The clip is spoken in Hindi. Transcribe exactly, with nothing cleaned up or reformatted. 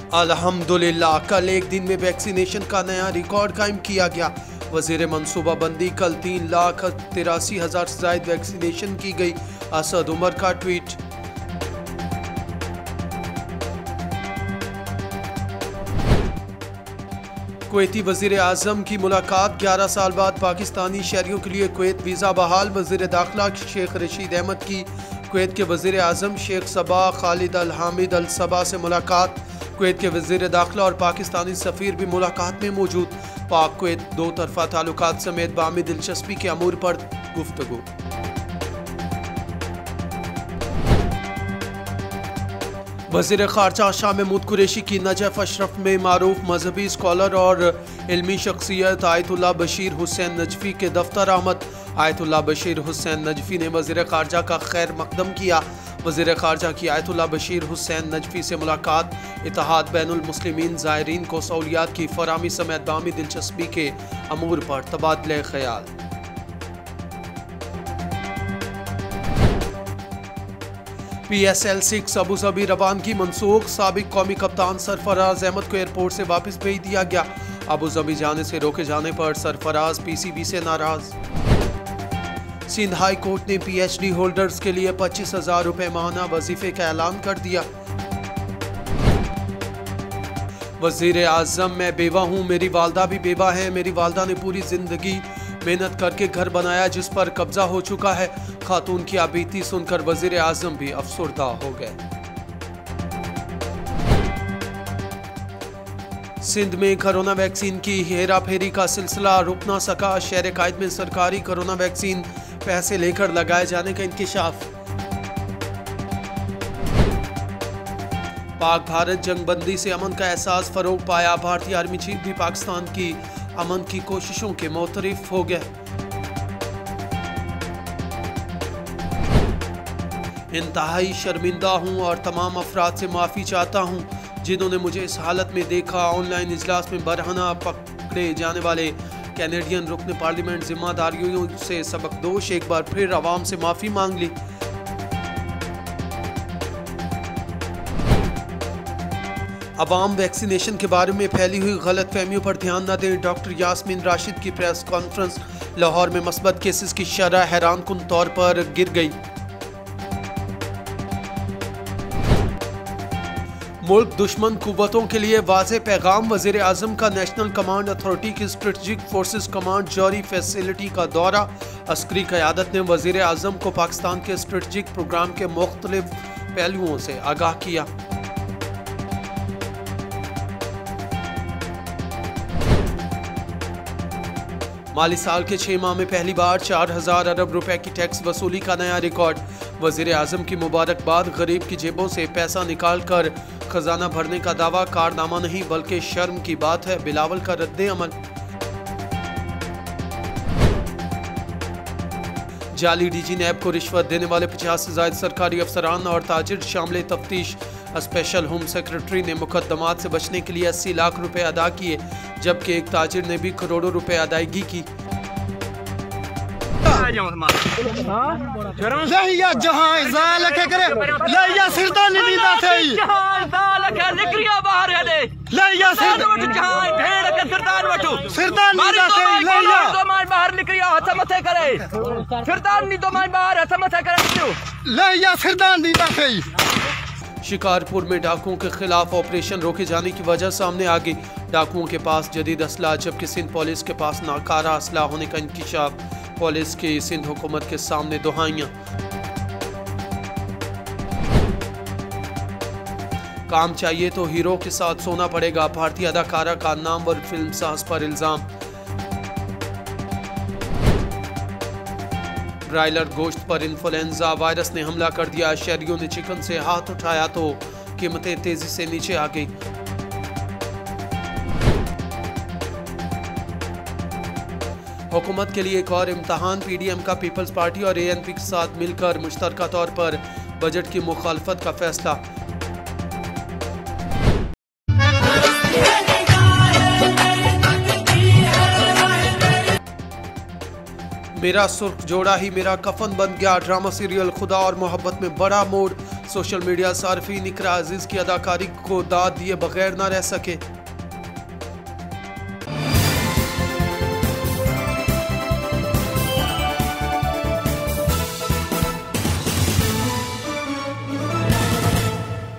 अल्हम्दुलिल्लाह कल एक दिन में वैक्सीनेशन का नया रिकॉर्ड कायम किया गया। वजीर मनसूबाबंदी कल तीन लाख तिरासी हजार से ज्यादा वैक्सीनेशन की गई। असद उमर का ट्वीट। कुवैती वजीर आजम की मुलाकात। ग्यारह साल बाद पाकिस्तानी शहरियों के लिए कुवैत वीज़ा बहाल। वजीर दाखिला शेख रशीद अहमद की कुवैत के वजीर आजम शेख सबा खालिद अल हामिद अल सबा से मुलाकात। कुवैत के वजीर दाखिला और पाकिस्तानी सफ़ीर भी मुलाकात में मौजूद। पाक कुवैत दो तरफा ताल्लुकात समेत बामी दिलचस्पी के अमूर पर गुफ्तगू। वज़ीर ख़ारजा शाह महमूद कुरैशी की नजफ़ अशरफ में मारूफ मजहबी स्कॉलर और इल्मी शख्सियत आयतुल्लाह बशीर हुसैन नजफ़ी के दफ्तर आमद। आयतुल्लाह बशीर हुसैन नजफ़ी ने वज़ीर ख़ारजा का खैर मकदम किया। वज़ीर ख़ारजा की आयतुल्लाह बशीर हुसैन नजफ़ी से मुलाकात। इत्तेहाद बैनुल मुस्लिमीन ज़ायरीन को सहूलियात की फराहमी समेत बामी दिलचस्पी के अमूर पर तबादले ख्याल। P S L six Abu Dhabi रवानगी मनसूख। साबिक कौमी कप्तान सरफराज अहमद को एयरपोर्ट से वापस भेज दिया गया। अबू धाबी जाने से रोके जाने पर सरफराज पी सी बी से नाराज। सिंध हाई कोर्ट ने पी एच डी होल्डर्स के लिए पच्चीस हजार रुपए माहाना वजीफे का ऐलान कर दिया। वजीर आजम मैं बेवा हूँ, मेरी वालदा भी बेवा है। मेरी वालदा ने पूरी जिंदगी मेहनत करके घर बनाया जिस पर कब्जा हो चुका है। खातून की आबीती सुनकर वजीर आजम भी अफसरदा हो गए। सिंध में कोरोना वैक्सीन की हेरा फेरी का सिलसिला रुक ना सका। शहर कायद में सरकारी कोरोना वैक्सीन पैसे लेकर लगाए जाने का इंकशाफ। पाक भारत जंगबंदी से अमन का एहसास फरोग पाया। भारतीय आर्मी चीफ भी पाकिस्तान की अमन की कोशिशों के मोतरफ हो गए। इंतहाई शर्मिंदा हूँ और तमाम अफराद से माफ़ी चाहता हूँ जिन्होंने मुझे इस हालत में देखा। ऑनलाइन इजलास में बरहना पकड़े जाने वाले कैनेडियन रुकन पार्लियामेंट जिम्मेदारियों से सबकदोश। एक बार फिर आवाम से माफ़ी मांग ली। अवाम वैक्सीनेशन के बारे में फैली हुई गलत फहमियों पर ध्यान न दें। डॉक्टर यास्मीन राशिद की प्रेस कॉन्फ्रेंस। लाहौर में मस्बत केसेस की शरह हैरान कुन तौर पर गिर गई। मुल्क दुश्मन कुव्वतों के लिए वाज़े पैगाम। वज़ीर आज़म का नेशनल कमांड अथॉरिटी की स्ट्रेटजिक फोर्सेस कमांड जौहरी फैसिलिटी का दौरा। अस्करी क़यादत ने वज़ीर आज़म को पाकिस्तान के स्ट्रेटजिक प्रोग्राम के मुख्तलिफ पहलुओं से आगाह किया। माली साल के छह माह में पहली बार चार हजार अरब रुपए की टैक्स वसूली का नया रिकॉर्ड। वजीर आजम की मुबारकबाद। गरीब की जेबों से पैसा निकाल कर खजाना भरने का दावा कारनामा नहीं बल्कि शर्म की बात है। बिलावल का रद्द अमल। जाली डीजी नैब को रिश्वत देने वाले पचास से ज्यादा सरकारी अफसरान और ताजिर शामिल तफ्तीश। स्पेशल होम सेक्रेटरी ने मुकदमात से बचने के लिए अस्सी लाख रुपए अदा किए जबकि एक ताजिर ने भी करोड़ों रुपए अदायगी की। शिकारपुर में डाकुओं के खिलाफ ऑपरेशन रोके जाने की वजह सामने आ गई। डाकुओं के पास जदीद असला जबकि सिंध पुलिस के पास नाकारा असला होने का इंकिशाफ। पुलिस की सिंध हुकूमत के सामने दुहाइयां। काम चाहिए तो हीरो के साथ सोना पड़ेगा। भारतीय अदाकारा का नामवर फिल्म साज पर इल्जाम। ब्रायलर गोश्त पर इन्फ्लुएंजा वायरस ने हमला कर दिया। शहरियों ने चिकन से हाथ उठाया तो कीमतें तेजी से नीचे आ गई। हुकूमत के लिए एक और इम्तहान। पीडीएम का पीपल्स पार्टी और एएनपी के साथ मिलकर मुश्तरका तौर पर बजट की मुखालफत का फैसला। मेरा सुर्ख जोड़ा ही मेरा कफन बन गया। ड्रामा सीरियल खुदा और मोहब्बत में बड़ा मोड़। सोशल मीडिया सार्फिन इकरा अजीज की अदाकारी को दाद दिए बगैर न रह सके।